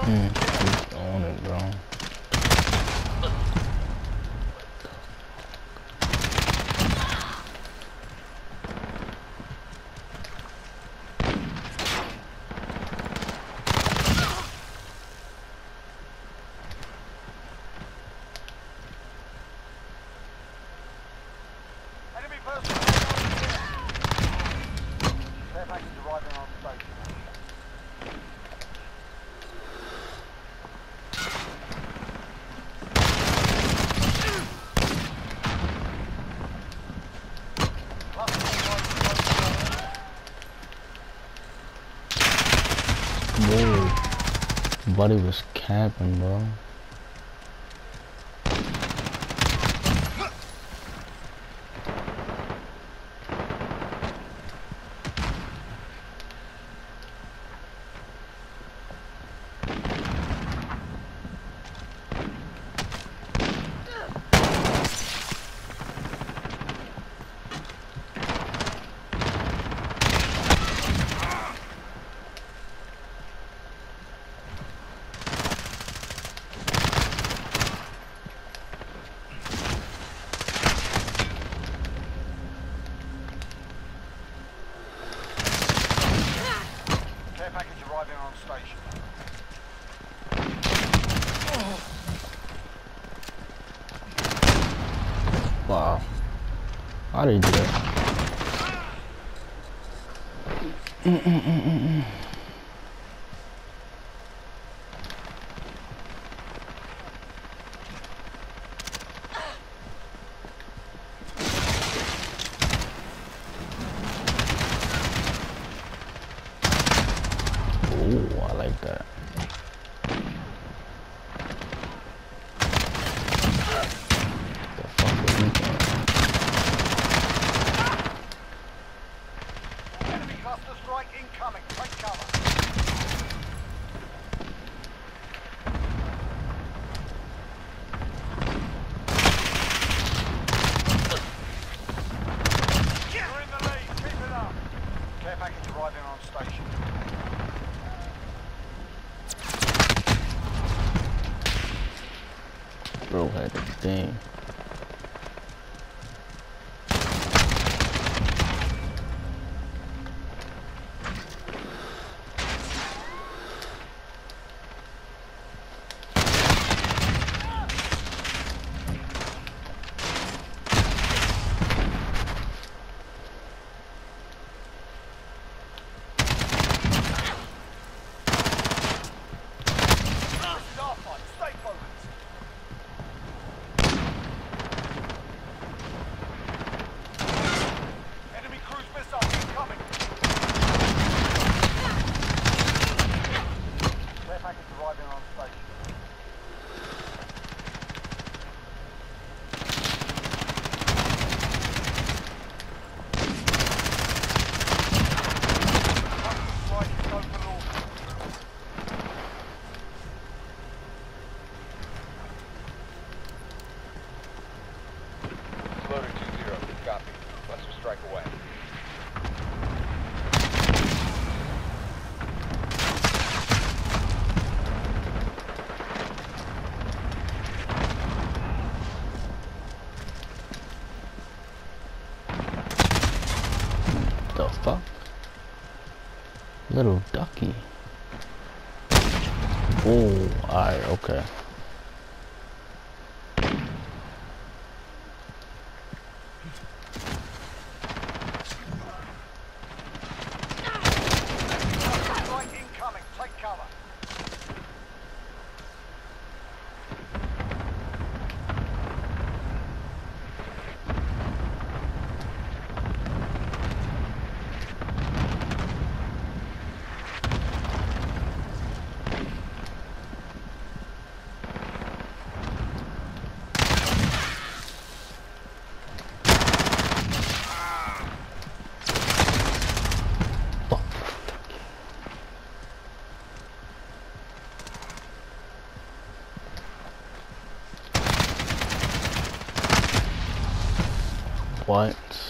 He's on it, bro. Enemy person. Care package arriving on station. Whoa. Buddy was camping, bro. Care package arriving on station. Wow. How did he do that? Ooh, I like that. The fuck was he doing? Enemy cluster strike incoming. Take cover. You're in the lead. Keep it up. Care package arriving on station. Bro had the thing. Starfight, stay focused. Enemy cruise missile incoming. Care package arriving on station. Strike is open order. Loader 2-0, copy. Cluster strike away. The fuck? Little ducky. Oh, alright, okay. Strike incoming. Take cover. What?